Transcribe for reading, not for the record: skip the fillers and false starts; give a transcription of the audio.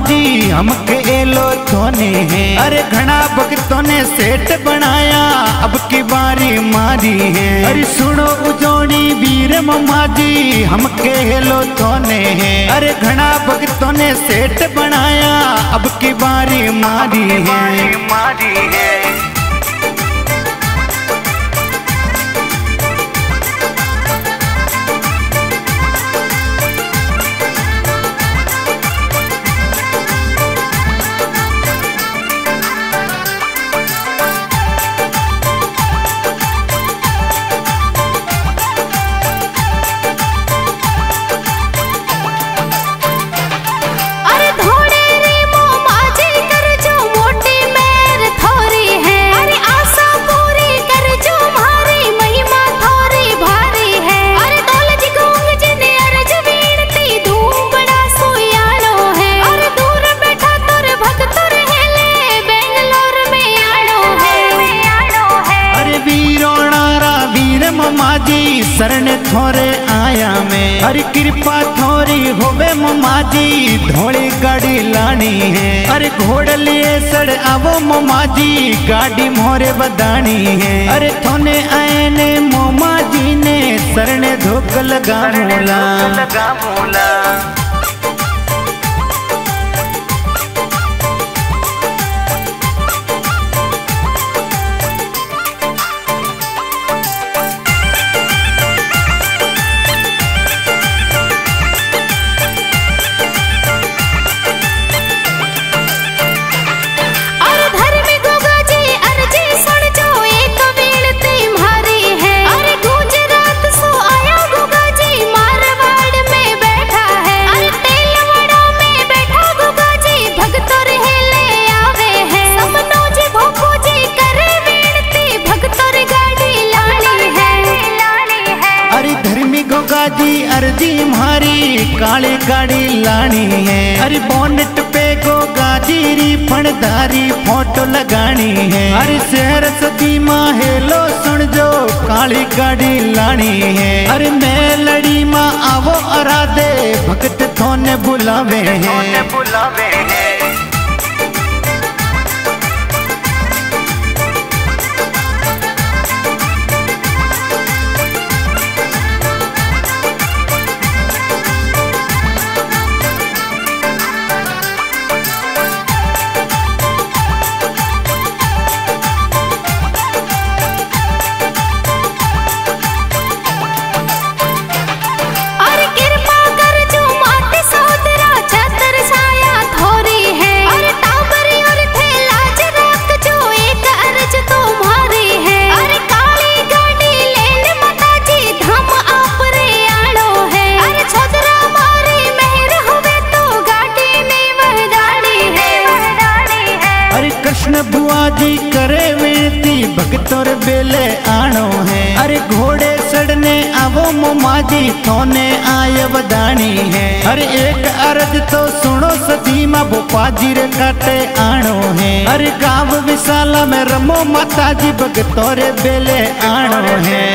जी हमके एलो थोने है। अरे घना भक्तों ने सेठ बनाया अब की बारी मारी है। अरे सुनो उजोड़ी वीर मम्मा जी हमके एलो थोने है। अरे घना भक्तों ने सेठ बनाया अब की बारी मारी है। जी शरण थोरे आया में। अरे कृपा थोरी होवे मम्मा जी धोली गाड़ी लानी है। अरे घोड़ लिए सड़ आवो मम्मा जी गाड़ी मोरे बदानी है। अरे थोने आए ने मम्मा जी ने शरण धोक लगा मोला। जी अर्जी मारी काली गाड़ी लानी है। अरे बोनेट पे गोगा जी फणधारी फोटो लगानी है। अरे शहर सदी माँ हेलो सुन जो काली गाड़ी लानी है। अरे मैं लड़ी माँ आवो अराधे भक्त थोने बुलावे हैं। कृष्ण बुआ जी करे विनती भक्तोर बेले आनो है। अरे घोड़े सड़ने आवो मम्मा जी थोने आय बदानी है। अरे एक अर्ज तो सुनो सती माँ भोपा जी रे काटे आनो है। अरे गाँव विशाला में रमो माता जी भक्तोर बेले आनो है।